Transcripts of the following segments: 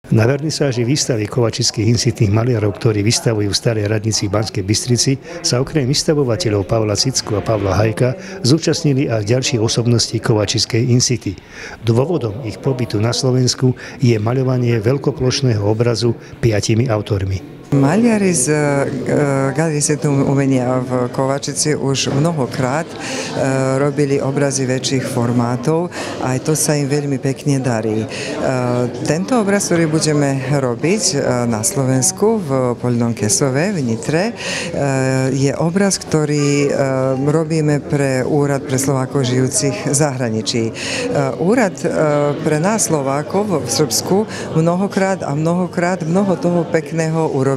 Na vernisáži výstavy kovačických insitných maliarov, ktorí vystavujú v Starej radnici v Banskej Bystrici, sa okrem vystavovateľov Pavla Cicku a Pavla Hajka zúčastnili aj ďalšie osobnosti kovačickej insity. Dôvodom ich pobytu na Slovensku je maľovanie veľkoplošného obrazu 5 autormi. Maliari z Galerie svetného umenia v Kovačici už mnohokrát robili obrazy väčších formátov a aj to sa im veľmi pekne darí. Tento obraz, ktorý budeme robiť na Slovensku v Poľnom Kesove v Nitre, je obraz, ktorý robíme pre Úrad pre Slovákov žijúcich v zahraničí. Úrad pre nás Slovákov v Srbsku mnohokrát mnoho toho pekného urobil.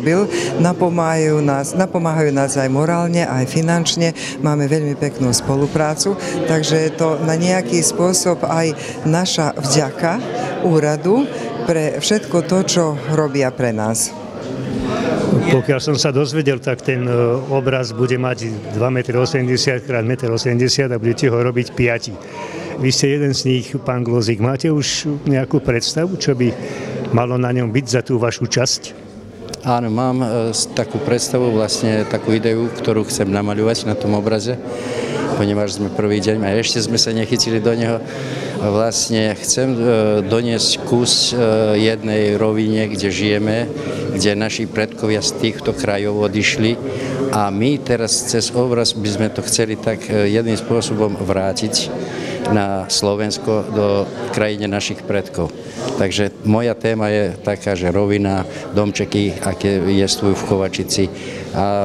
Napomáhajú nás aj morálne, aj finančne. Máme veľmi peknú spoluprácu, takže je to na nejaký spôsob aj naša vďaka úradu pre všetko to, čo robia pre nás. Pokiaľ som sa dozvedel, tak ten obraz bude mať 2,80 m x 1,80 m a budete ho robiť 5. Vy ste jeden z nich, pán Glózik. Máte už nejakú predstavu, čo by malo na ňom byť za tú vašu časť? Áno, mám takú predstavu, vlastne takú ideu, ktorú chcem namaľovať na tom obraze, ponieważ sme prvý deň a ešte sme sa nechytili do neho. Vlastne chcem doniesť kus jednej rovine, kde žijeme, kde naši predkovia z týchto krajov odišli a my teraz cez obraz by sme to chceli tak jedným spôsobom vrátiť na Slovensko do krajine našich predkov. Takže moja téma je taká, že rovina, domčeky, aké jestvujú v Kovačici a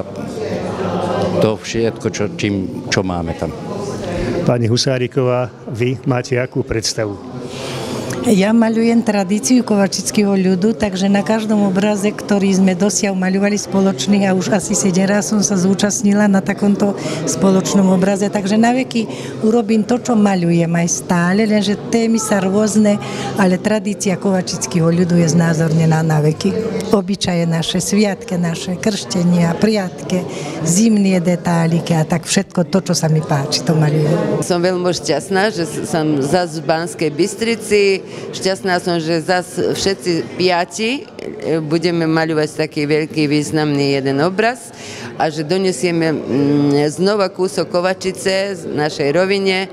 to všetko, čo máme tam. Pani Husáriková, vy máte akú predstavu? Ja maľujem tradíciu kovačického ľudu, takže na každom obraze, ktorý sme dosiaľ maľovali spoločný a už asi 7 raz som sa zúčastnila na takomto spoločnom obraze, takže na veky urobím to, čo maľujem aj stále, lenže témy sa rôzne, ale tradícia kovačického ľudu je znázornená na veky. Obyčaje naše, sviatke naše, krštenia, priatke, zimné detálike a tak všetko to, čo sa mi páči, to maľujem. Som veľmi šťastná, že som zase v Banskej Bystrici. Šťastná som, že zase všetci 5 budeme maľovať taký veľký, významný jeden obraz a že donesieme znova kúsok Kovačice z našej rovine,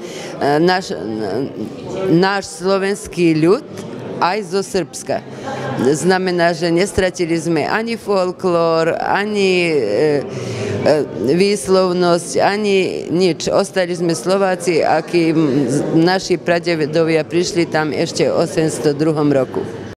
náš slovenský ľud aj zo Srbska. Znamená, že nestratili sme ani folklór, ani výslovnosť, ani nič. Ostali sme Slováci, akí naši pradedovia prišli tam ešte v 802 roku.